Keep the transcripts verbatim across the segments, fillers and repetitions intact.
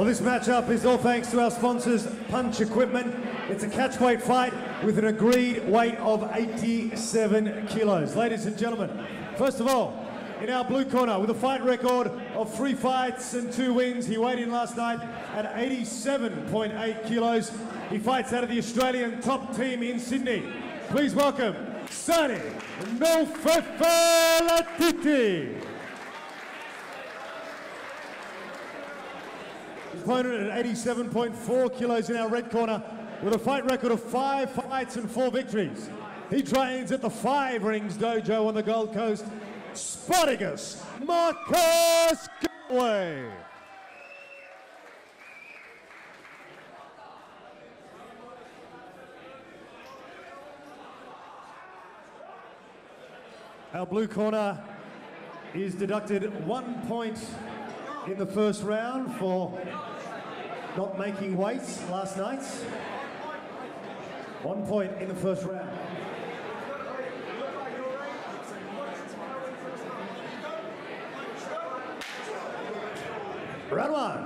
Well, this matchup is all thanks to our sponsors, Punch Equipment. It's a catchweight fight with an agreed weight of eighty-seven kilos. Ladies and gentlemen, first of all, in our blue corner, with a fight record of three fights and two wins, he weighed in last night at eighty-seven point eight kilos. He fights out of the Australian top team in Sydney. Please welcome Sani Laititi. His opponent at eighty-seven point four kilos in our red corner, with a fight record of five fights and four victories. He trains at the Five Rings Dojo on the Gold Coast. Spartacus Marcus Galloway. Our blue corner is deducted one point in the first round for not making weight last night. One point in the first round. Round one.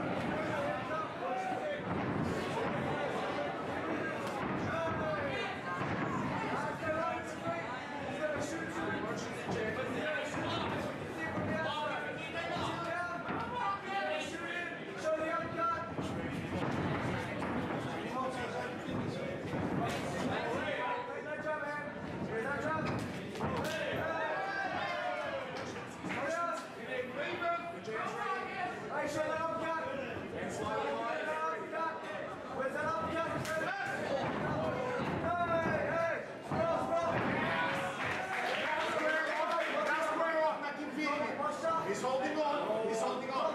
He's holding on. He's holding on.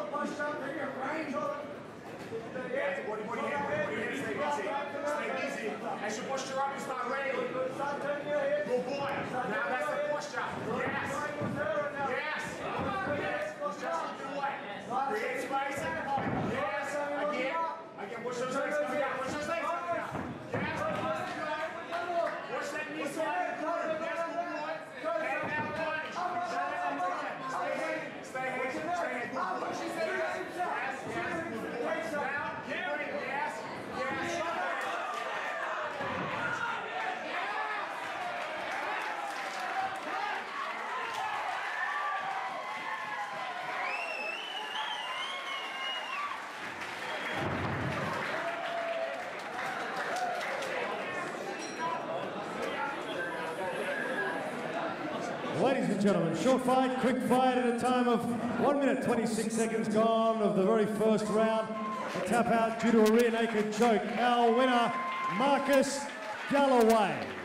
Yeah, body, body, head, body, head, stay easy. Stay easy. As you posture up, you start railing. Good boy. Now that's the posture. Yes. Yes. Yes. Just keep it away. Create space and come on. Yes. Again. Again, push those legs coming down. Push those legs coming down. Yes. Push that knee side of the corner. Yes, good boy. Hand down the punch. Stay head. Stay head. Stay head. Good boy. Yes. Yes. Good boy. Down. Keep it. Yes. Yes. Ladies and gentlemen, short fight, quick fight at a time of one minute twenty-six seconds gone of the very first round. A tap out due to a rear naked choke. Our winner, Marcus Galloway.